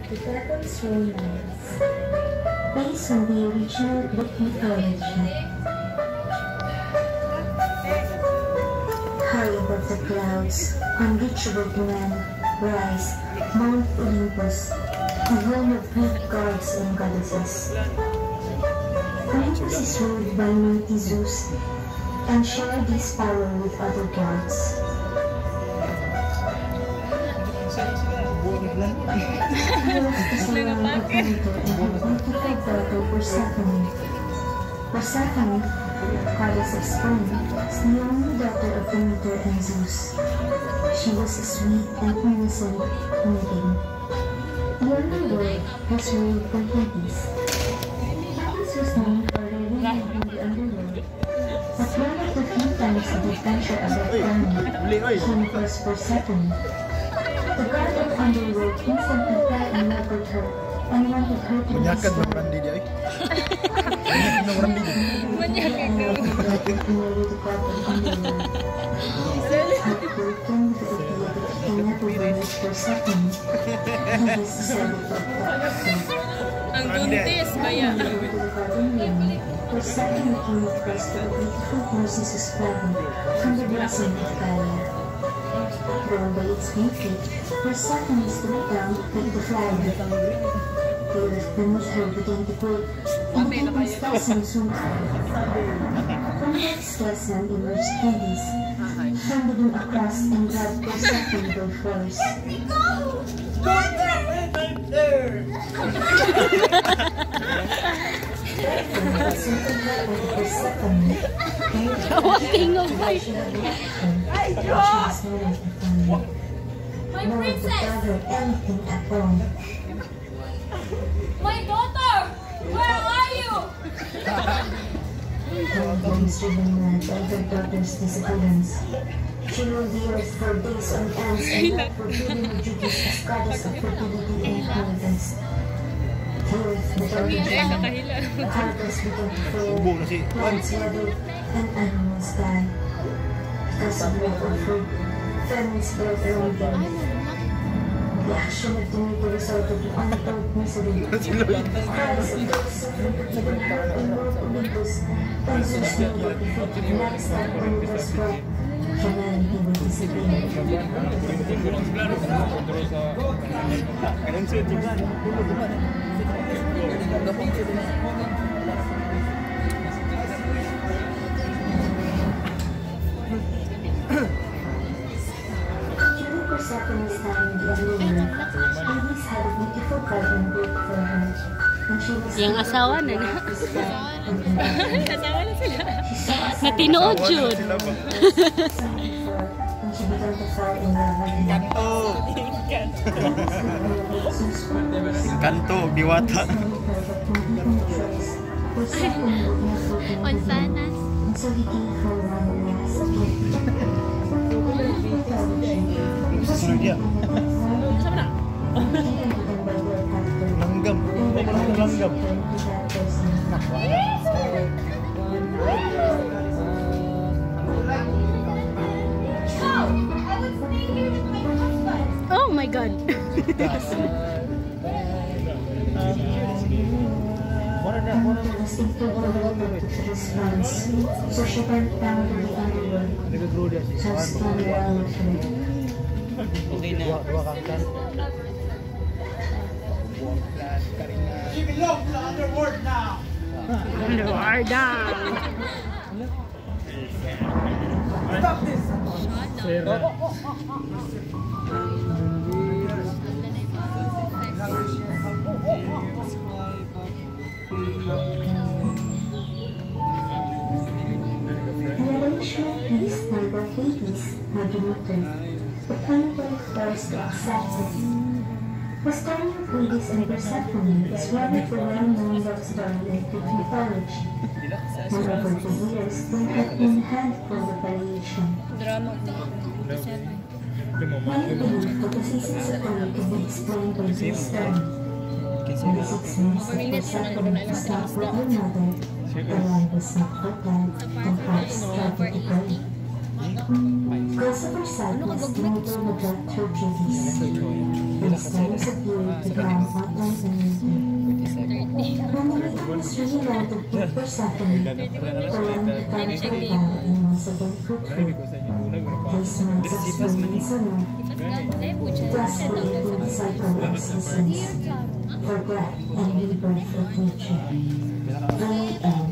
The Devil's Romance, based on the original book mythology. High above the clouds, unreachable to man, rise Mount Olympus, the home of Greek gods and goddesses. Olympus is ruled by mighty Zeus, and shared this power with other gods. Persephone, goddess of spring, is the only daughter of Demeter and Zeus. She was a sweet and innocent maiden. The underworld was ruled by Hades. Hades was known for ruling in the underworld, but one of the few times of adventure about Hermit came was Persephone. The god of underworld instantly fell in love with her and wanted her to be his wife. Heartbroken with the idea that he can never manage Persephone, Hades decided to abduct her. Ang buntis ba yan? Persephone came across to a beautiful Narcissus flower from the blossom of Gaia. Drawn by its beauty, Persephone stood down like the flower. The earth beneath her began to quake, and the heavens blossomed soon after. From that blossom emerged Hades, thundering across and grabbed Persephone by force. My princess! My daughter! Where are you? Driven mad by her daughter's disappearance. She ruled the earth for days on end and left forbidden her duties as goddess of fertility and harvest. The earth began to shine, the harvest began to fail, plants withered, and animals died. Because of lack of food, famine spread around them. The action of Demeter resulted in untold misery. Cries of those suffering could even help in Mount Olympus, and Zeus knew that if he could not stop Demeter's wrath, humanity would disappear. Persephone's time in the underworld, Hades had a beautiful garden built for her, and she was yung asawa na na. Asawa na sila. Na tinuod yun. And she began to fall in love with him. Kanto, diwata. Onsanas. And so he gave her one last gift. Susunod yan. Langgam. Langgam. Oh my God. So she went down to the underworld, just to the wild. Okay na. She belongs to the underworld now. Underworld down. Stop this. The arrangement pleased neither Hades nor Demeter, but Cannibal forced to accept it. The story of Hades and Persephone is one of the well-known love story in Greek mythology, and over the years there have been a handful of variations. Many believe that the seasons of the year can be explained by this story. In the 6 months that Persephone was not with her mother, the land was not fertile, and crops started to grow. Because of her sadness, Mother neglected her duties. And studies appeared to become online and when the meeting was reunited with Persephone, the one who carried her down and once again fruitful. These months of spring and summer, desperately the disciple of seasons, for breath and rebirth of nature. The end.